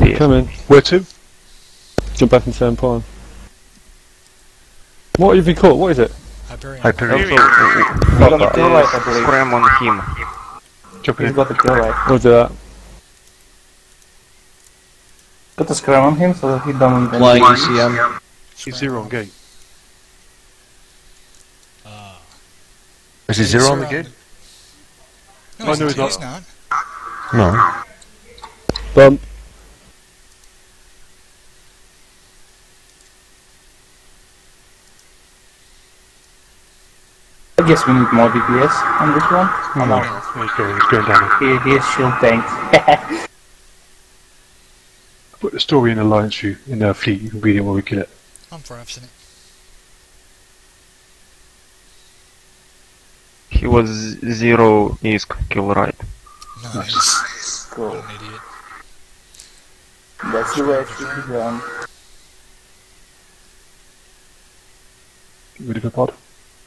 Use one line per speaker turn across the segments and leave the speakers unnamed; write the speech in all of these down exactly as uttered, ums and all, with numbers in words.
Yeah.
Come in.
Where to?
Jump back in same pond. What have you caught? What is it?
Hyperion.
Hyperion.
Also,
Also,
got a kill rate, I believe.
scram on him.
Jumping
He's
in.
got the kill rate.
We'll do that.
Got the scram on him, so he don't...
Flying E C M.
He's zero on gate.
Uh,
Is he zero on the gate?
No,
Oh,
he's,
no,
not.
he's
he's not.
No.
Bump.
I guess we need more D P S on this one. Oh, no.
Yeah, he's going, he's going down.
He, he is shield tanked.
Put the story in Alliance View in our fleet. You can read it while we kill it.
I'm perhaps in it.
He was zero is kill right.
Nice.
Cool.
What an idiot.
That's the way it should be done.
Get rid of the pod.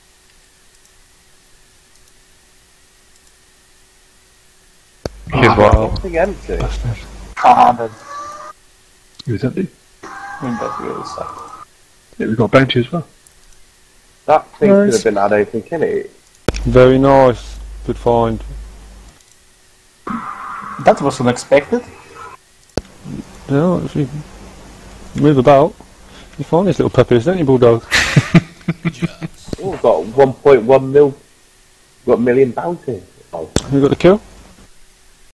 He's wow.
Something empty.
Ah, that,
He was empty.
I mean, that really sucks.
Yeah, we've got bounty as well.
That thing
Nice.
could have been, I don't think, in it.
Very nice. Good find.
That was unexpected.
You know, if you move about, you find these little puppies, don't you, Bulldog?
Good job.
Oh, we've got one point one mil, got a million bounty. Oh.
You got the kill?